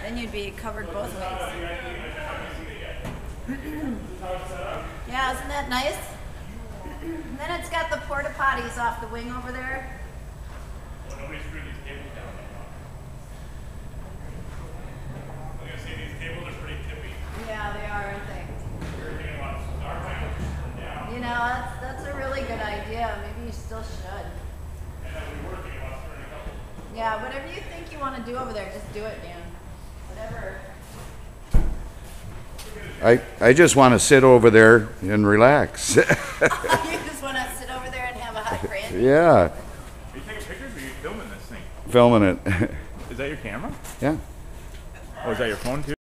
Then you'd be covered both ways. Yeah, isn't that nice? And then it's got the porta potties off the wing over there. Well, nobody screwed these cables down. I'm gonna say these cables are pretty tippy. Yeah, they are, aren't they? You're thinking about our panels down. You know, that's a really good idea. Maybe you still should. And then we were thinking about turning a couple. Yeah, whatever you think you want to do over there, just do it, Dan. Whatever. I just want to sit over there and relax. You just want to sit over there and have a hot brandy? Yeah, Are you taking pictures or are you filming this thing? filming it. Is that your camera? Yeah. Or is that your phone too?